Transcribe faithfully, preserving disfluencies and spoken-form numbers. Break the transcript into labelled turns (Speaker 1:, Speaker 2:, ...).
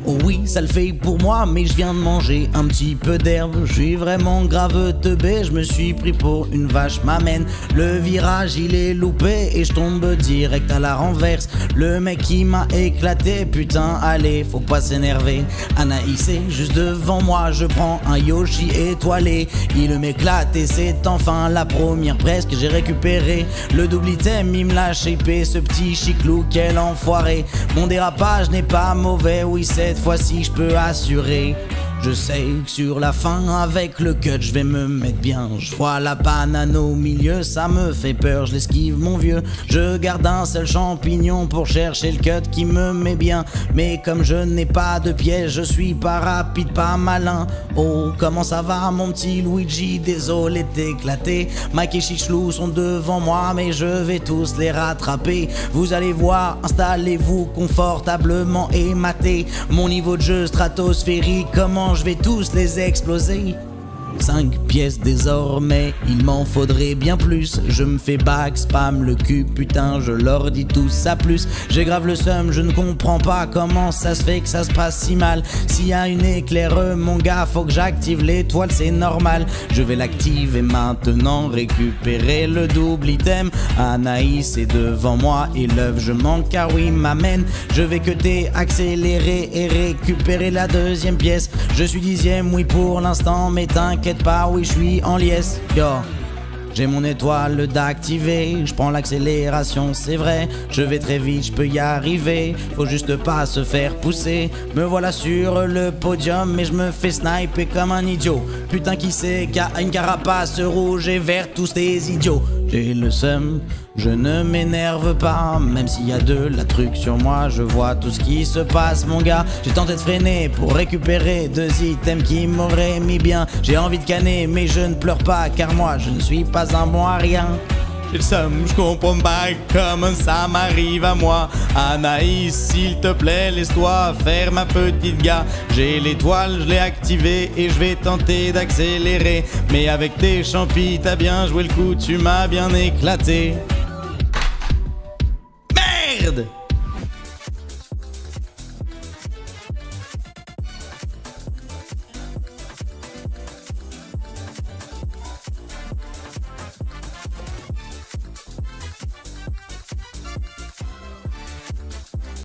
Speaker 1: Oh oui, ça le fait pour moi, mais je viens de manger un petit peu d'herbe. Je suis vraiment grave teubé, je me suis pris pour une vache m'amène. Le virage il est loupé et je tombe direct à la renverse. Le mec qui m'a éclaté, putain allez, faut pas s'énerver. Anaïs est juste devant moi, je prends un Yoshi étoilé. Il m'éclate et c'est enfin la première presse que j'ai récupérée. Le double item il me l'a shapé, ce petit chiclou, quel enfoiré. Mon dérapage n'est pas mauvais, oui cette fois-ci je peux assurer. Je sais que sur la fin avec le cut je vais me mettre bien. Je vois la banane au milieu, ça me fait peur, je l'esquive mon vieux. Je garde un seul champignon pour chercher le cut qui me met bien. Mais comme je n'ai pas de piège, je suis pas rapide, pas malin. Oh comment ça va mon petit Luigi, désolé d'éclater. Mike et Chichelou sont devant moi mais je vais tous les rattraper. Vous allez voir, installez-vous confortablement et matez mon niveau de jeu stratosphérique, comment je vais tous les exploser. Cinq pièces désormais, il m'en faudrait bien plus. Je me fais back, spam le cul, putain je leur dis tout ça plus. J'ai grave le seum, je ne comprends pas comment ça se fait que ça se passe si mal. S'il y a une éclaire mon gars, faut que j'active l'étoile, c'est normal. Je vais l'activer maintenant, récupérer le double item. Anaïs est devant moi et l'œuf je manque car oui m'amène. Je vais cutter, accélérer et récupérer la deuxième pièce. Je suis dixième oui pour l'instant mais t'inquiète pas, oui je suis en liesse. Yo, j'ai mon étoile d'activer, je prends l'accélération, c'est vrai. Je vais très vite, je peux y arriver, faut juste pas se faire pousser. Me voilà sur le podium mais je me fais sniper comme un idiot. Putain qui c'est qui a une carapace rouge et verte, tous ces idiots. J'ai le seum, je ne m'énerve pas, même s'il y a de la truc sur moi, je vois tout ce qui se passe mon gars. J'ai tenté de freiner pour récupérer deux items qui m'auraient mis bien. J'ai envie de canner mais je ne pleure pas car moi je ne suis pas un bon à rien. J'ai le seum, je comprends pas comment ça m'arrive à moi. Anaïs, s'il te plaît, laisse-toi faire ma petite gars. J'ai l'étoile, je l'ai activée et je vais tenter d'accélérer. Mais avec tes champis, t'as bien joué le coup, tu m'as bien éclaté.